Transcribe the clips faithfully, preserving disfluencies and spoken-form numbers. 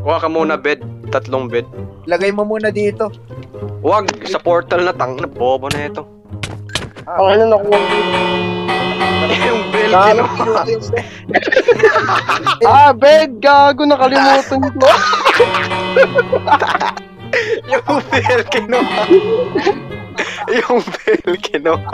Kuha ka muna bed, tatlong bed. Lagay mo muna dito. Wag, sa portal na tang, na bobo na ito. Ang ano nakuha dito? Yung bell, kinuha. Ah, bed, gago, nakalimutan ko. Yung bell, kinuha. Yung bell, kinuha.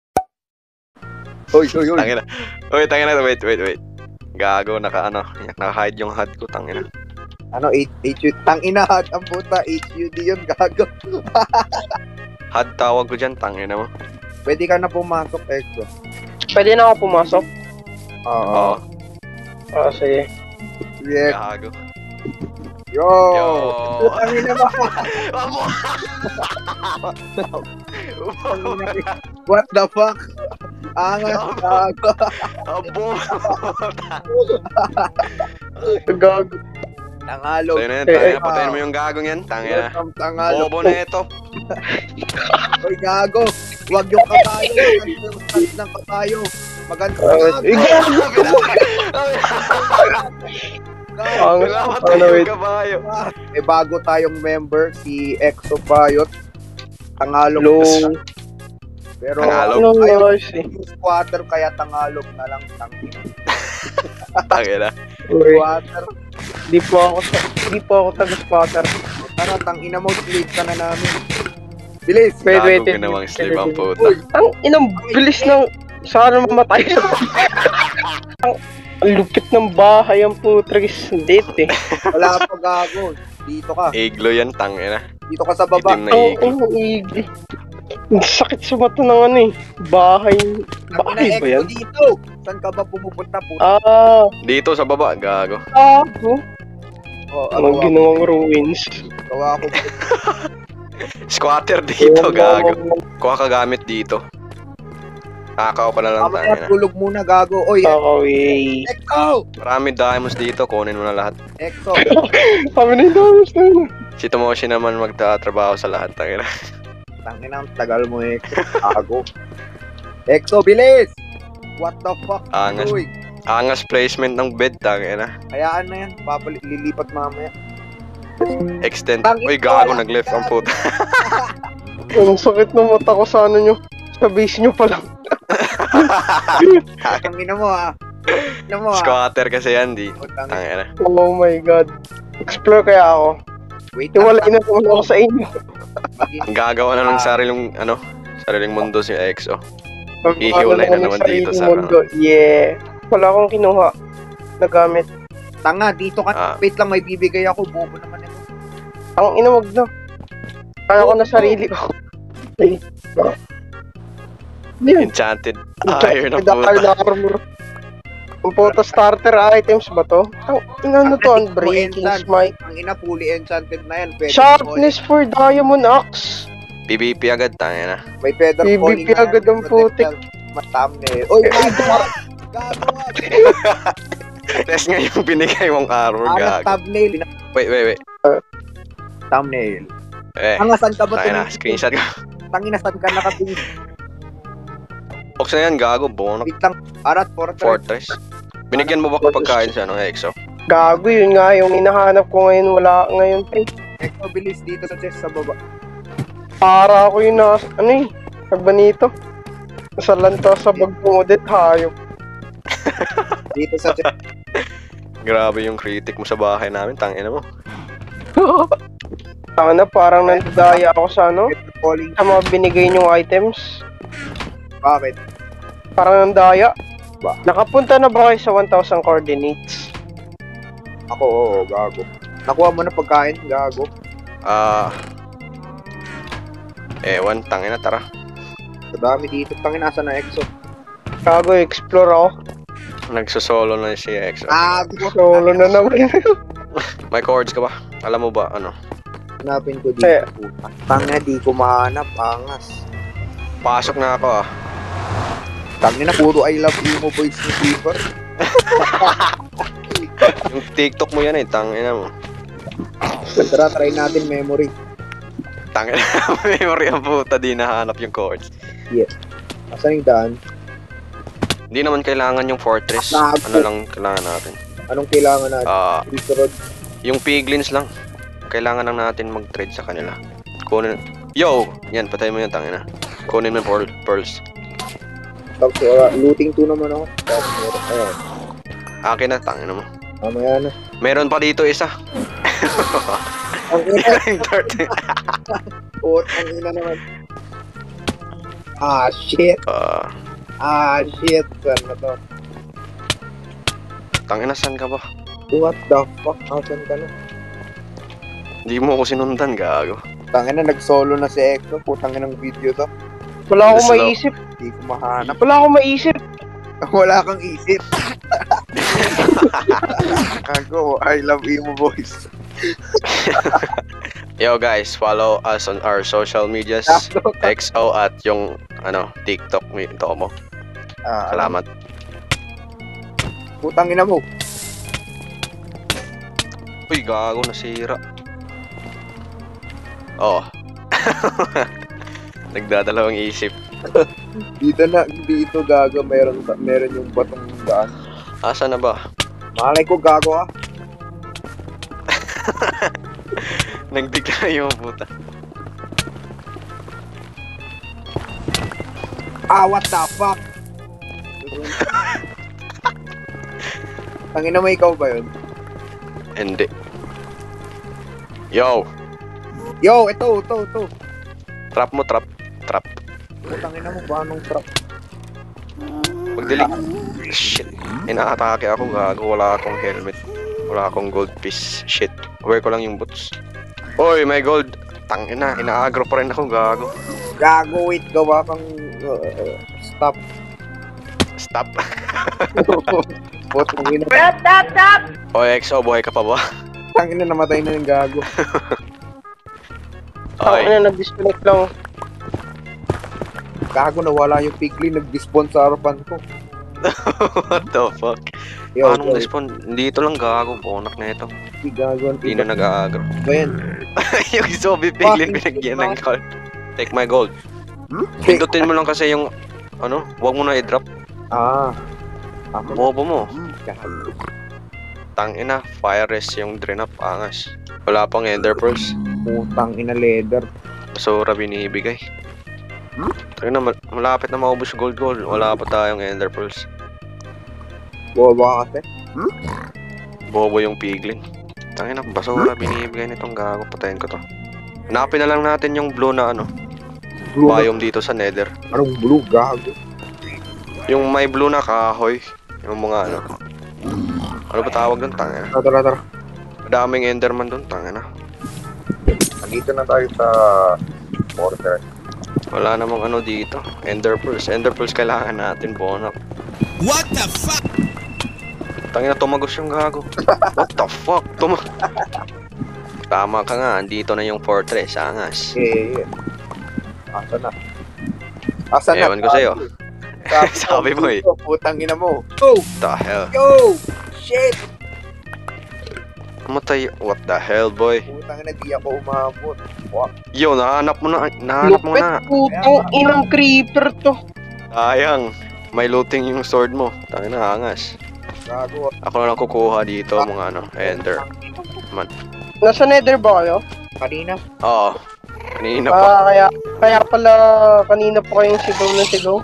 Hoy, hoy, hoy. Tangina. Uy, tangina, wait, wait, wait. Gago, naka ano, naka-hide yung H U D ko, tangina. Ano, H U D? Tangina, ang puta, H U D yun, gago. H U D tawag ko dyan, tangina mo. Pwede ka na pumasok, Exo. Pwede na ako pumasok? Oo. Ah, sige. Yeah. Gago. Yo! Yo! Tangina ba? Amo! What the fuck? Angas, gago. Abo! Gago. Tangalo. So yun na yan, tangina, patayin mo yung gagong yan, tangina. Tangalo. Bobo na ito. Hoy, gago. Huwag yung kabayo. Yung stance ng kabayo. Maganda. Ang Pinamatay yung kabayo. Eh, bago tayong member, si Exo Bayot. Tangalog Hello. na siya. Pero Tangalog? Hello, ayaw Marcy. yung squatter, kaya tangalog na lang. Tangin. Tangina. Uy, Squatter. di po ako sa, di po ako taga-spotter. Tara, tangina mo, sleep ka na namin. Bilis! Wait, wait, Gago wait. ginawang slave ang puta. Ang inang bilis ng sana mamatay sa ang, ang lupit ng bahay ang putragis date eh. Wala pa, gago. Dito ka. Iglo yan, tangina. Dito ka sa baba. Itim na Ang iglo. ang igli. Ang sakit sa mata ng ano eh. Bahay. Bahay Tangina, ba yan? Exo dito. Saan ka ba pumupunta, puta? Ah, Dito sa baba, gago. gago. Oh, Ang ginawang ruins. Gawa ko. Squatter dito, gago. Kuha ka gamit dito. Kakao ka na lang, Mamaya tangina. tulog muna, gago. Oy, Okay. Exo! Marami diamonds dito, kunin mo na lahat. Exo. Kami na yung damas na yun. Si Tomoshi naman magtatrabaho sa lahat, tangina. Tangina, ang tagal mo, Exo. Gago. Exo, bilis! What the fuck? Angas. Uy, Angas placement ng bed, tangina. hayaan na yan. Papalit, lilipat mamaya. Extend. Tangina, Uy, gago, wala. nag-left ang puta. Ang sakit ng mata ko sa ano nyo. Sa base nyo pa lang. Tangina mo, ah. Tangina mo, ah. Squatter kasi yan, di. Oh, tangina. Tangina. Oh my god. Explore kaya ako. Wait, Iwalay na naman ako sa inyo. Ang gagawa na ng sariling, ano, sariling mundo si Exo. Pag- Ihiwalay na ano, naman sariling dito sa- mundo. Yeah. Wala akong kinuha. Nagamit. Tanga, dito ka. Ah. Wait lang, may bibigay ako. Bobo naman ito. Ang inawag na. Kaya ko na sarili ko. Ay. Ano yun? Enchanted iron ng With the puta. iron armor. Ang puta starter items ba to? Ang inano to? Ang breaking smite. Ang ina, fully enchanted na yan. Feather Sharpness for diamond axe. P V P agad, tangina. falling. May feather P V P falling na yan. agad ang putik. Thumbnail. Oy, gago! Gago! Test nga yung binigay mong armor, Angas gago. thumbnail. Wait, wait, wait. Thumbnail. Eh, Angasan ka ba tangina, tumingin? screenshot ko. Tangina, saan ka nakatingin? Box na yan, gago. Buong Wait lang. Arat, fortress. fortress. Binigyan mo ba ko pagkain sa ano, Exo? Gago yun nga yung hinahanap ko ngayon. Wala ngayon. Eh. Exo, bilis dito sa chest sa baba. Para ako yun na, ano eh, nagbanito. Sa lanta sa bagmodit, hayop. Dito sa chest. Grabe yung critic mo sa bahay namin, tangina mo. Tama na, parang nandaya ako sa ano, Falling. sa mga binigay niyong items. Bakit? Parang nandaya. Ba? Nakapunta na ba kayo sa one thousand coordinates? Ako, oo, gago. Nakuha mo na pagkain, gago. Ah... ewan, tangina, tara. Sa dami dito. Tangina, nasa na Exo. Gago, explore ako. Nagsosolo na si Exo. Ah, gago. Solo na naman. May chords ka ba? Alam mo ba, ano? Hanapin ko dito. Eh. Puta. Tangina, di ko mahanap. Angas. Pasok na ako ah. Tangina, puro I love emo boys ni Fever. Yung TikTok mo yan eh, tangina mo. Tara, try natin memory. Tangina, memory ang puta, di nahanap yung chords. Asan yung daan? Hindi naman kailangan yung fortress. Gago. Ano lang kailangan natin? Anong kailangan natin? Ah, Resurod. Yung piglins lang. Kailangan lang natin mag-trade sa kanila. Kunin... Yo! Yan, patay mo yung tangina. Kunin mo yung pearl, pearls. Tapos, uh, looting two naman ako. Tapos, meron. Ayan. Akin na, tangina mo. Mamaya na. Meron pa dito isa. Ang ina. Yung thirty. Oh, ang ina naman. Ah, shit. Ah, Ah, shit. Saan na to? tangina, saan ka ba? What the fuck? Asan ka na? Hindi mo ako sinundan, gago. Tangina, nag-solo na si Exo. Putangin ng video to. Wala akong Slow. maisip. Hindi ko mahanap. Wala akong maisip. Wala kang isip. Ako, I love emo boys. Yo guys, follow us on our social medias. X O at yung ano, TikTok mi ito mo. Ah, Salamat. Putangin na mo. Uy, gago, nasira. Oh. Nagdadalawang isip. Dito na, dito gago. Meron, meron yung batong daan. Asa na ba? Malay ko gago ah. Nagdigla yung puta. Ah, what the fuck? Tangina mo, ikaw ba yun? Hindi. Yo, Yo, ito, ito, ito. trap mo, trap. Trap. Tangina mo ba anong trap? Magdilig. Shit. Inaatake ako, gago. Wala akong helmet. Wala akong gold piece. Shit. Wear ko lang yung boots. Oy, may gold. Tangina, ina-agro pa rin ako, gago. Gago, wait, gawa kang uh, stop. Stop. Putangina. Stop, stop, stop! Oy, X O, buhay ka pa ba? Tangina, namatay na yung gago. Ako Oy. na, nag-disconnect lang. Gago, nawala yung piglin. Nag-despawn sa harapan ko. What the fuck? Yo, Anong yo, respawn? Dito lang, gago. Bonak na ito. si gago. ang Hindi na nag-aagro. Ba yan? Yung zombie piglin, pinagyan ng gold. Take my gold. Hmm? Pindutin mo lang kasi yung, ano, huwag mo na i-drop. Ah. Ako na. Bobo mo. Gago. Tangina, fire rest yung drain up, angas. Wala pang ender pearls. Putang ina leather. Basura binibigay. Hmm? Tangina, mal- malapit na maubos yung gold gold. Wala pa tayong ender pearls. Boba kasi. Bobo yung piglin. Tangina, basura binibigay nitong gago. Patayin ko to. Hanapin na lang natin yung blue na ano, Blue na. biome dito sa nether. Anong blue? Gago. Yung may blue na kahoy. Yung mga ano. Ano ba tawag doon? Tangina. Tara, tara, tara. Daming enderman doon. Tangina. Nandito na tayo sa border. Wala namang ano dito. Ender pearls. Ender pearls kailangan natin. Bonak. What the fuck? Tangina, tumagos yung gago. What the fuck? Tuma... Tama ka nga. Andito na yung fortress. Angas. Eh, yeah. Asa na? Asa na? Ewan ko sa'yo. Sabi mo eh. Putang ina mo. Oh! The hell? Yo! Shit! Matay. What the hell, boy? Putang ina, di ako umabot. What? Yo, nahanap mo na. Nahanap mo Lupit, na. putang inang creeper to. Sayang. May looting yung sword mo. Tangina, angas. Gago. Ako na lang kukuha dito mga ano. Ender. Nasa nether ba kayo? Kanina. Oo. Kanina pa. Ah, kaya, kaya pala kanina pa kayong sigaw na sigaw.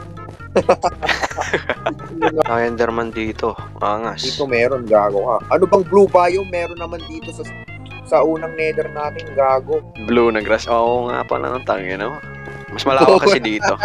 Ah, enderman dito. Angas. Dito meron, gago ka. Ano bang blue biome? Meron naman dito sa sa unang nether natin, gago. Blue na grass. Oo nga pa lang ang tangin, no? Mas malawak kasi dito.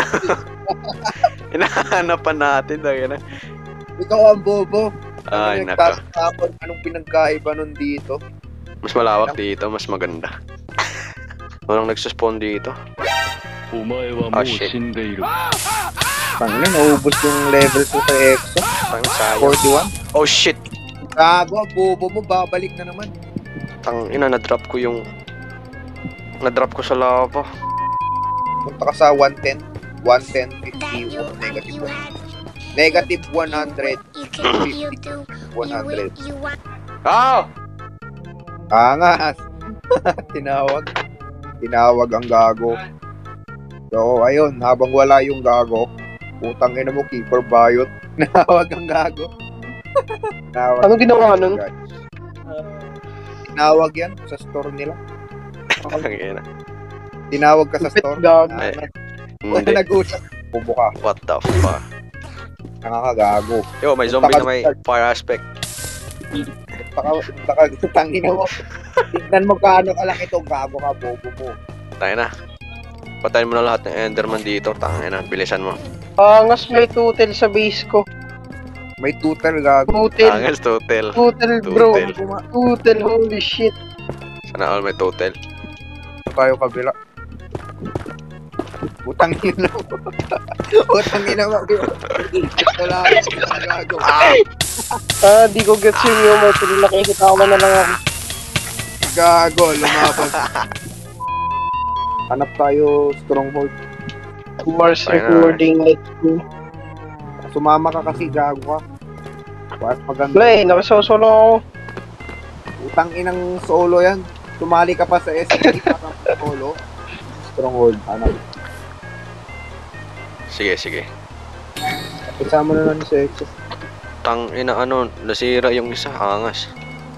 Hinahanapan natin. Tangin na. Ikaw ang bobo. Ay, Ano, nako. nagtatapon, anong pinagkaiba nun dito? Mas malawak dito. Mas maganda. Walang nagsuspawn dito. お前はもう Ah, shit. 死んでいる。 Tangina, naubos yung level ko sa Exo. Tangin sayang. forty-one. Oh shit! Gago, ang bobo mo, babalik na naman. Tangina, na-drop ko yung... Na-drop ko sa lava. Punta ka sa one ten, one ten, fifty, negative one. Negative one hundred, fifty, one hundred. Ah! Angas! Tinawag. Tinawag ang gago. So, ayun, habang wala yung gago, putang ina mo, keeper bayot. Tinawag ang gago. Tinawag. Ano ginawa nun? Tinawag yan sa store nila. Tangina. Tinawag ka sa Lupit store. gago. Ay, Wala hindi. nag-usap. Bubo ka. What the fuck? Nakakagago. Yo, may zombie na may fire aspect. Taka, taka, tangina mo. Tignan mo kaano kalaki ito. Gago ka, bobo mo. Tangina. Patayin mo na lahat ng Enderman dito. Tangina, bilisan mo. Angas may tutel sa base ko. May tutor, gago. Tutel. Angas total. Tutel bro. Tutel. Tutel, holy shit. Sana all may total. Tayo kabila. Utang ina mo. Utang ina mo. Wala ka, gago. Ah, di ko gets yung humor. Pero nakikita ko na lang ako. Gago, lumaban. Hanap tayo stronghold. Mars Ayun na. recording, let's go. Sumama ka kasi, gago ka. Mas maganda. Wala eh, nakasosolo ako. Utang inang solo yan. Sumali ka pa sa S M P para solo. Stronghold, hanap. Sige, sige. Kasama na lang sa X. Tang ina ano, nasira yung isa. Angas.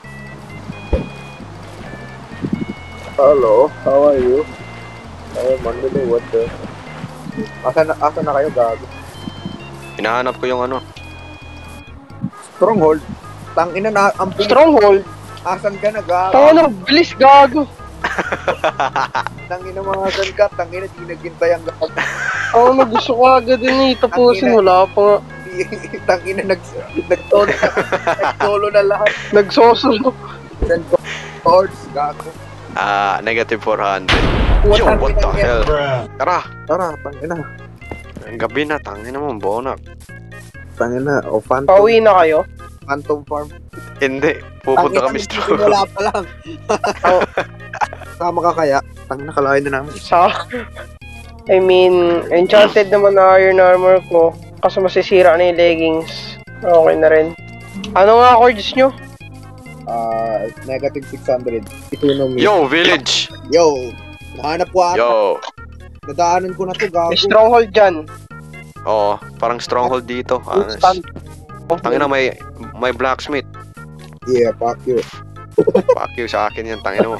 Hello, how are you? Ay, Manilo, what the? Asa na, asa na kayo, gago? Hinahanap ko yung ano. Stronghold? Tang ina na, ang pum- Stronghold. asan ka na, gago? Tanga na, bilis gago. Tang ina mga asan ka, tang ina, di naghintay ang gago. Ako na gusto ko agad din eh, tapusin, wala pa nga. Tang ina, nag, nag-solo na, nag-solo na lahat. Nagsosolo. Send ko, chords, gago. Ah, negative four hundred. Yo, Utang what ina the yan. hell? Tara. Tara, tang ina. Ang gabi na, tangin mo, bonak. Tang ina, o Phantom, Pauwi na kayo? Phantom Farm. Hindi, pupunta kami strong. Wala pa lang. Oh. Sama ka kaya? Tang ina, kalahin na namin. Sa... I mean, enchanted naman na iron armor ko. Kaso masisira na yung leggings. Okay na rin. Ano nga chords nyo? Ah, negative six hundred. Ituno mo. Yo, village! Yo! Nahanap ko ata. Yo! Nadaanan ko na to, gago. May stronghold dyan. Oo, parang stronghold dito. Angas. Stand. Tangina, may may blacksmith. Yeah, fuck you. Fuck you sa akin yan, tangina mo.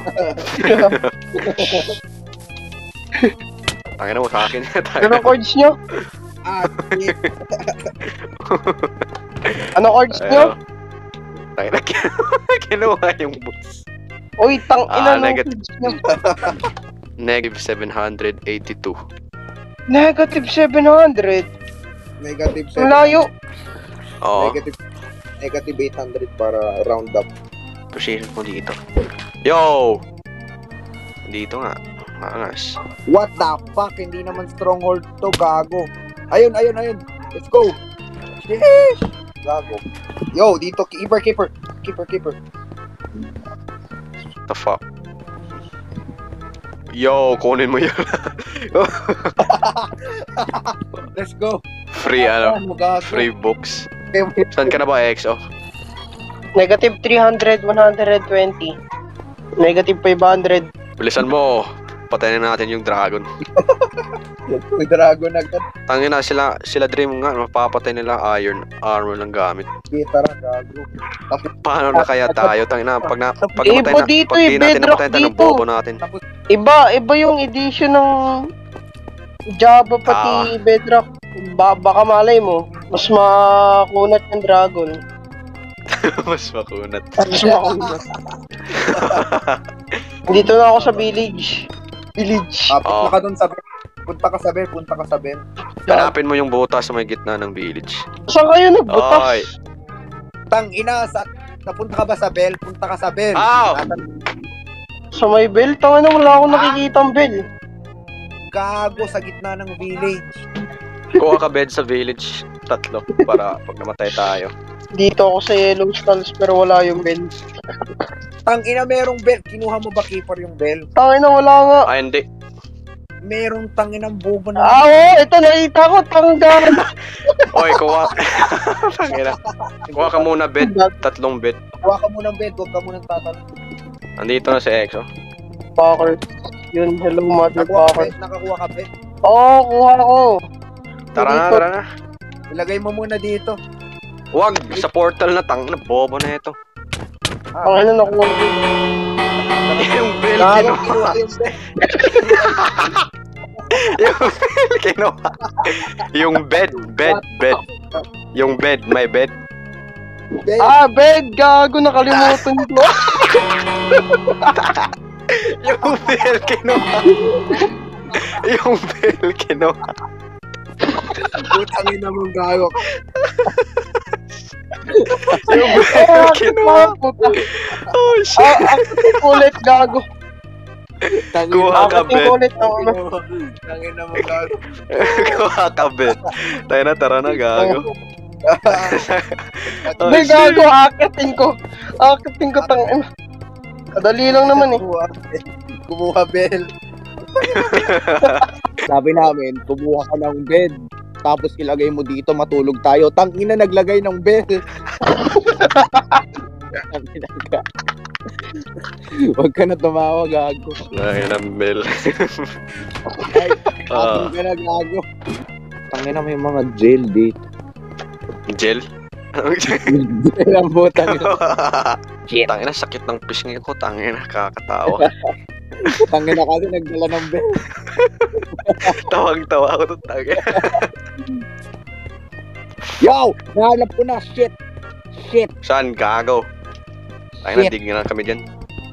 Tangina mo sa akin yan, tangina Ano mo. chords nyo? Ah, shit. Ano chords nyo? Ayun. Tangina, kinuha yung boots. Uy, tang ina Ah, ng negative. chords nyo. Negative seven hundred eighty-two. Negative seven hundred. Negative Ang seven. layo. Oo, Negative, negative eight hundred para round up. position mo dito. Yo! Dito nga. Angas. What the fuck? Hindi naman stronghold to, gago. Ayun, ayun, ayun. Let's go. Sheesh. Gago. Yo, dito, keeper, keeper. Keeper, keeper. The fuck? Yo, kunin mo yun. Let's go. Free ano, Ano, gago. free books. Saan ka na ba, X O? Negative three hundred, one hundred twenty. Negative five hundred. Bilisan mo. Patayin na natin yung dragon. May dragon agad. Tangina sila, sila dream nga, mapapatay nila iron armor lang gamit. Okay, tara, gago. Paano na kaya tayo? Tangina, pag na, pag Eh, namatay iba na, dito pag eh, di natin bedrock napatay ng dito. bobo natin. Iba, iba yung edition ng Java pati Bedrock. Ba baka malay mo, mas makunat yung dragon. Mas makunat. Mas makunat. Dito na ako sa village. Village. Ah, punta Oo. ka dun sa Ben. Punta ka sa Ben, punta ka sa Ben. Hanapin mo yung butas sa may gitna ng village. Saan kayo nagbutas? Oy. Tang ina, sa, napunta ka ba sa Bell? Punta ka sa Bell. Ow! Nasa- Sa may bell? Tanga na, wala akong nakikitang bell. Gago sa gitna ng village. Kuha ka bed sa village. Tatlo. Para pag namatay tayo. Dito ako sa Yellow Skulls pero wala yung bell. Tang ina, merong Bell. Kinuha mo ba keeper yung Bell? Tanga na, wala nga. Ah, hindi. Merong tangin ng bobo na. Ah, oo, ito nakita ko, tanggal. Oy, kuha. Tangina. Kuha ka muna bed. Tatlong bed. Kuha ka munang bed, huwag ka munang tatanong. Andito na si X O. Fucker. Yun, hello Nakuha ka motherfucker. bed, nakakuha ka bed. Oo, kuha ko. Tara na, Dito. tara na. Ilagay mo muna dito. Huwag! Sa portal na tang na bobo na ito. Ang ano nakuha ko. Yung bell Gago, kinuha. kinuha yung bed. Yung bell kinuha. Yung bed, bed, bed. Yung bed, my bed. Bed. Ah, bed! Gago, nakalimutan ko. Yung bell kinuha. Yung bell kinuha. Putang ina mong gago. Yung bell Ah, kinuha. puta. Oh shit. Ah, ako ulit, gago. Kuha ka, Ako bed. ulit ng ano. Tangin na mong gago. Kuha ka, bed. Tayo na, tara na, gago. Oh, Hindi, shit. gago, akitin ko. Akitin ko, tang ano. Kadali lang naman eh. Kumuha, kumuha bell. Sabi namin, kumuha ka ng bed. Tapos ilagay mo dito, matulog tayo. Tangina naglagay ng bell. Tangina ka. Huwag ka na tumawa, gago. Ay, ng bell. Ay, Ah. atin ka na, gago. Tangina may mga jail dito. Gel? Anong gel? Jail ang butang ina. Shit. Tangina, sakit ng pisngi ko. Tangina, kakatawa. Tangina kasi nagdala ng bell. Tawag-tawa ako to, tangina. Yo! Nahanap ko na, shit! Shit! Saan, gago? Tangina, Shit. dig na kami dyan.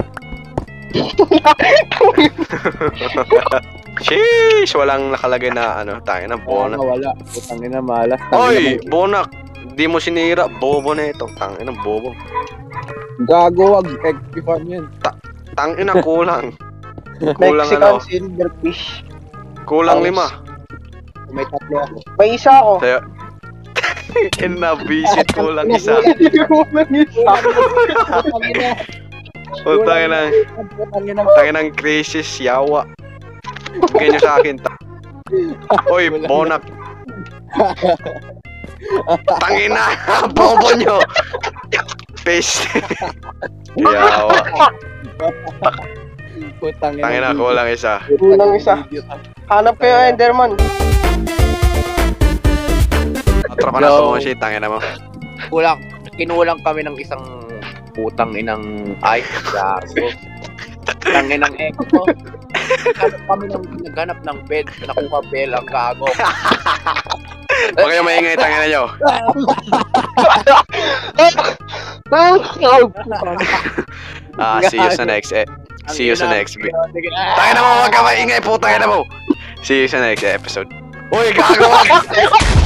Sheesh! Walang nakalagay na ano, tangina, Bona. bonak. Wala. Putang ina malas. Oy, bonak! Di mo sinira, bobo na ito. Tangina, bobo. Gago, wag. Egg farm yan. Tangina, kulang. Kulang Mexican ano, silverfish. kulang Ouch. lima. May tatlo ako. May isa ako. Sa'yo. Inabisit, kulang isa. Kulang isa. Putang ina. O, tangina, Putang ina. tangina ng crisis, yawa. Bigay niyo sa akin. ta- Oy, bonak. Tangina, bobo nyo. Peace. Yawa. Putang ina. Tangina, kulang isa. Kulang isa. Hanap ko yung Enderman. Atro ka na Yo. po si tangina mo. Kulang. Kinulang kami ng isang putang inang ay. Gago. Putang inang echo. Naghanap kami ng naghanap ng bed. Nakuha bell ang gago. Huwag kayo maingay, tangina nyo. Ah, see you sa next eh. See you sa next video. Tangina mo, huwag ka maingay, putang ina mo. See you sa next episode. Uy, gago!